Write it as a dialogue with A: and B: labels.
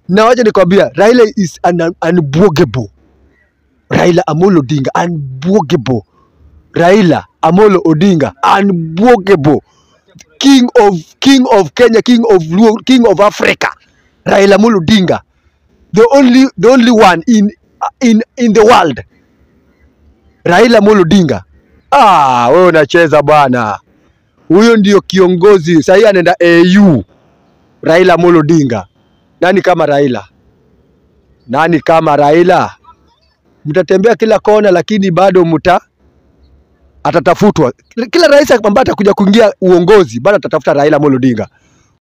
A: Na wacha nikwambia, Raila is unbogable. Raila Amolo Odinga, unbogable. Raila Amolo Odinga, unbogable. King of Kenya, king of Luo, king of Africa. Raila Amolo Odinga, the only one in the world. Raila Amolo Odinga. Wewe unacheza bwana. Huyo ndio kiongozi. Sasa anaenda AU. Raila Amolo Odinga. Nani kama Raila? Nani kama Raila? Mtatembea kila kona lakini bado atatafutwa. Kila rais ambaye atakuja kuingia uongozi bado atatafuta Raila Amolo Odinga.